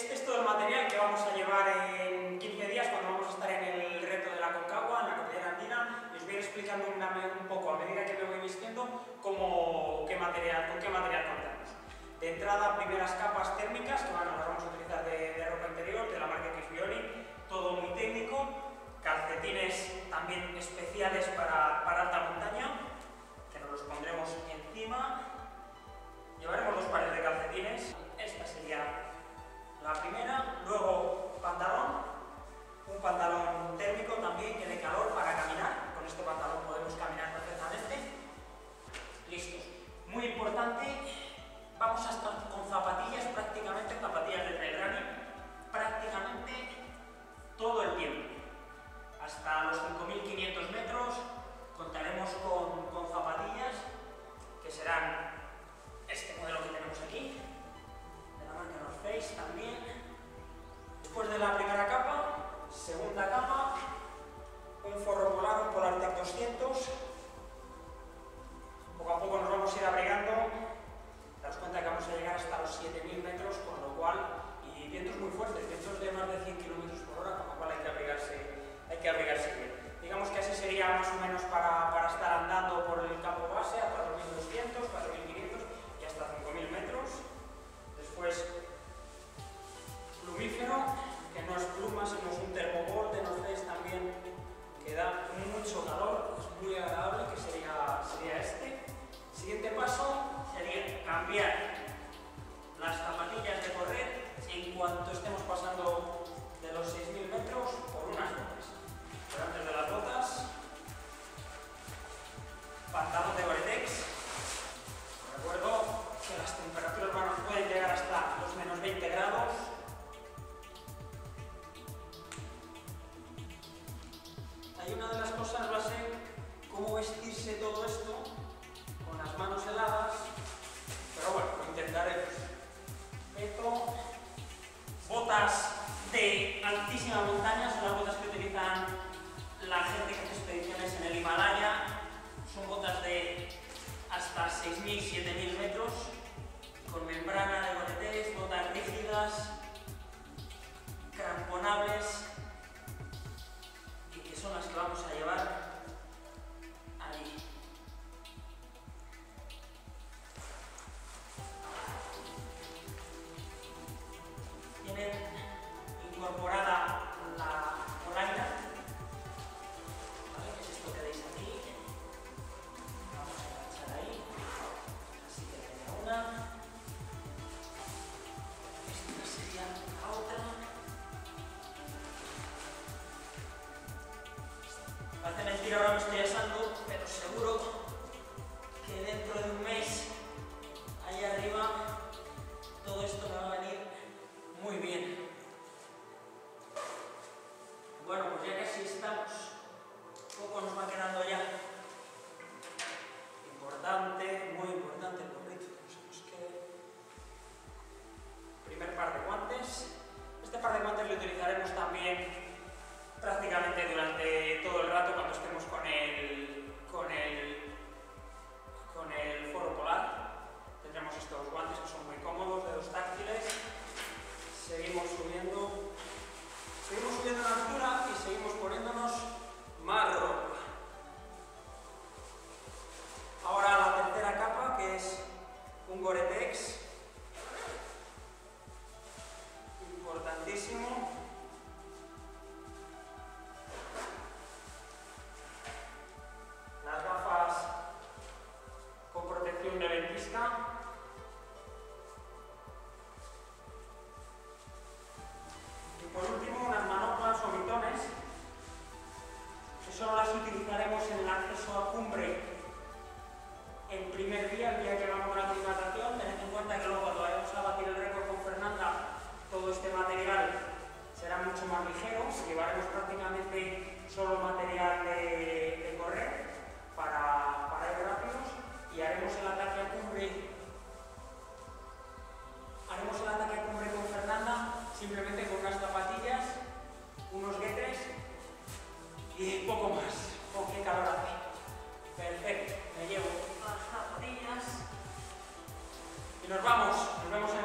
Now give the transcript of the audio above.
Este es todo el material que vamos a llevar en 15 días cuando vamos a estar en el reto de la Concagua, en la cordillera andina, y os voy a ir explicando un poco a medida que me voy vistiendo con qué material contamos. De entrada, primeras capas térmicas, que las vamos a utilizar de ropa interior, de la marca Kifioni, todo muy técnico, calcetines también especiales para alta montaña, que nos los pondremos encima. Llevaremos 2 pares de calcetines, esta sería la primera, luego pantalón, un pantalón térmico también que dé calor para caminar, con este pantalón podemos caminar perfectamente. Listos. Muy importante, vamos a estar con zapatillas, prácticamente zapatillas de trail running, prácticamente todo el tiempo. Hasta los 5.500 metros contaremos con zapatillas que serán este modelo que tenemos aquí, de la marca North Face también. Después de la primera capa, segunda capa, un forro polar, un Polartec 200. Poco a poco nos vamos a ir abrigando. Daos cuenta que vamos a llegar hasta los 7.000 metros, con lo cual, y vientos muy fuertes, vientos de más de 100 km por hora, con lo cual hay que abrigarse bien. Digamos que así sería más o menos para estar andando por el campo base a 4.200, 4.500 y hasta 5.000 metros. Después, plumífero, que no es pluma, sino es un termobol de North Face también, que da mucho calor, es muy agradable, que sería este. Siguiente paso sería cambiar las zapatillas de correr en cuanto estemos pasando de los 6.000 metros por unas botas. Pero antes de las botas, pantalón de Gore-Tex. Recuerdo que las temperaturas pueden llegar hasta los menos 20 grados. Hay una de las cosas va a ser cómo vestirse todo esto con las manos heladas, pero bueno, lo intentaremos. Esto, botas de altísima montaña, son las botas que utilizan la gente que hace expediciones en el Himalaya, son botas de hasta 6.000, 7.000 metros, con membrana de Gore-Tex, botas rígidas, cramponables, y que son las que vamos a llevar ahí. Tienen incorporada la polaina, ¿vale? Que es esto que veis aquí. Vamos a enganchar ahí, así que queda una. Esta sería la otra. Parece mentira, ahora me estoy asando, pero seguro que dentro de un mes, ahí arriba, todo esto me va a venir muy bien. Bueno, pues ya casi estamos. Poco nos va quedando ya. Importante, muy importante el gorrito que nos quede. Primer par de guantes. Este par de guantes lo utilizaremos también prácticamente durante todo el rato cuando estemos con el forro polar. Tendremos estos guantes que son muy cómodos, dedos táctiles. Seguimos subiendo en altura y seguimos poniéndonos más ropa. Ahora la tercera capa, que es un Gore-Tex, importantísimo. Las gafas con protección de ventisca. Y por último, unas manoplas o mitones, que solo las utilizaremos en el acceso a cumbre el primer día, el día que hagamos la aclimatación. Tened en cuenta que luego cuando vayamos a batir el récord con Fernanda, todo este material será mucho más ligero. Llevaremos prácticamente solo material de correr para ir rápidos, y haremos el ataque a cumbre. Con Fernanda simplemente con unas zapatillas, unos guetres y poco más. ¡Oh, qué calor hace! Perfecto, me llevo las zapatillas y nos vemos